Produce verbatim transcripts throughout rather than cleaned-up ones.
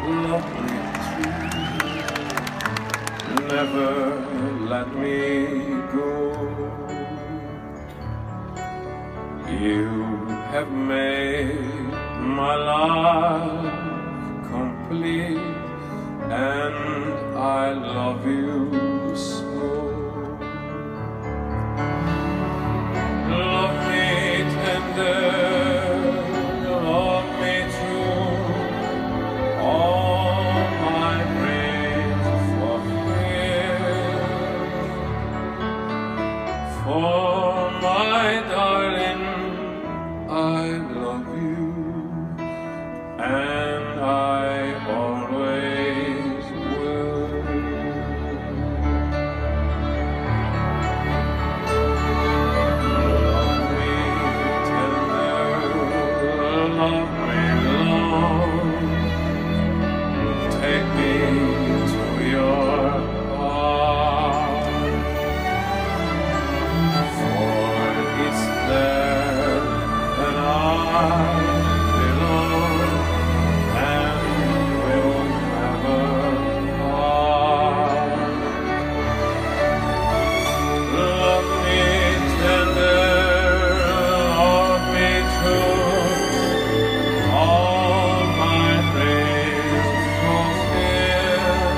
love me too. Never let me go. You have made my life complete, and I love you so. Love me tender, love me true, all my dreams fulfill. For my darling, I love you, and I always will. Love me tender, love me long, take me to your heart, for it's there that I belong, and will never part. Love me tender, love me true, all my dreams fulfill.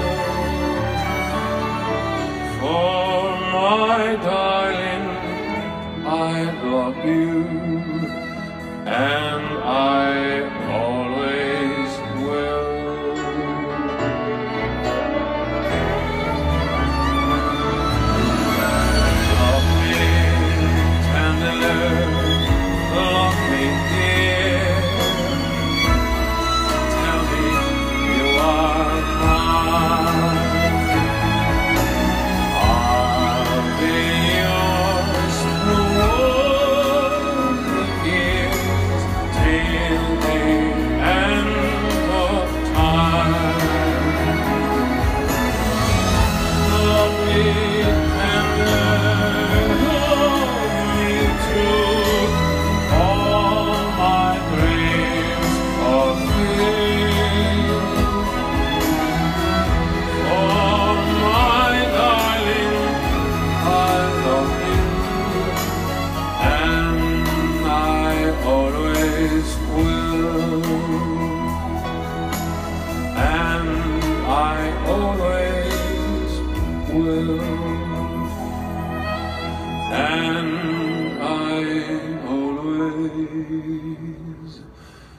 For my darling, I love you, and I always will. Love me tenderly, love me dear. Tell me you are mine. I'll be yours through all the years, till the end of time. Love me tender, love me true, all my dreams fulfill. For my darling, I love you, and I always will, and I always will, and I always will.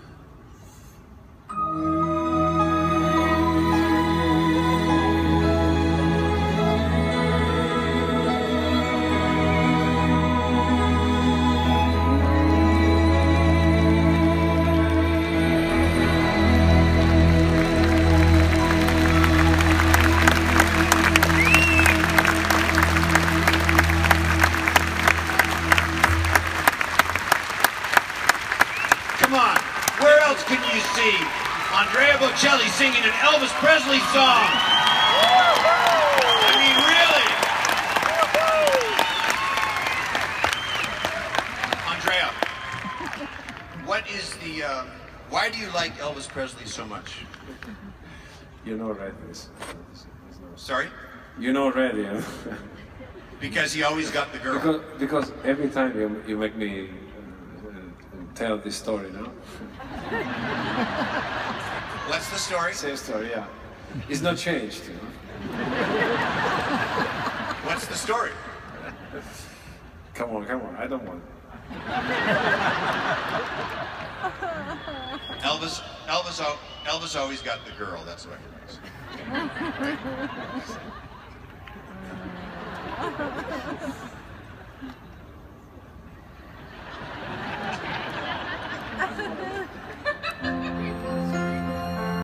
Come on, where else can you see Andrea Bocelli singing an Elvis Presley song? I mean, really? Andrea, what is the, uh, why do you like Elvis Presley so much? You know already this. Sorry? You know already. Yeah? Because he always got the girl. Because, because every time you, you make me uh, tell this story, no? What's the story? Same story, yeah. It's not changed, you know. What's the story? Come on, come on, I don't want it. Elvis, Elvis, al- Elvis always got the girl, that's what it is. Right?